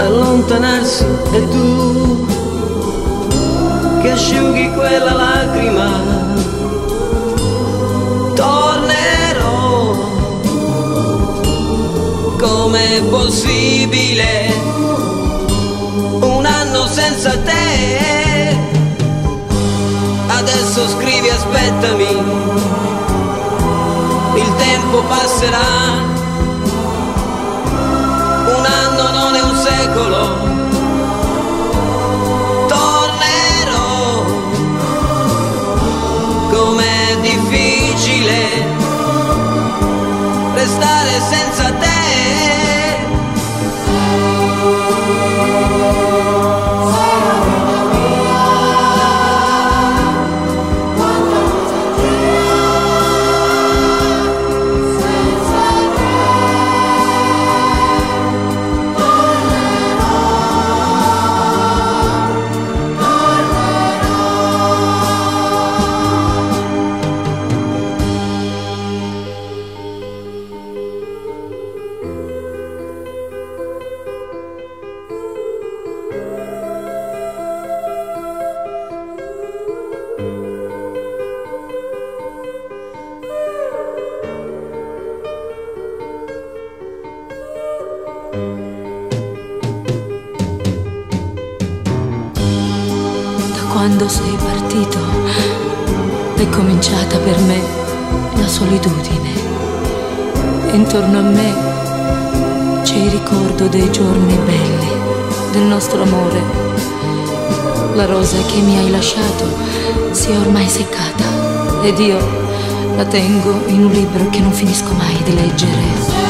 allontanarsi e tu che asciughi quella lacrima. Tornerò, com'è possibile un anno senza te? Adesso scrivi aspettami, il tempo passerà, un anno non è un secolo. Tornerò, com'è difficile restare senza te. Quando sei partito è cominciata per me la solitudine. Intorno a me c'è il ricordo dei giorni belli, del nostro amore. La rosa che mi hai lasciato si è ormai seccata ed io la tengo in un libro che non finisco mai di leggere.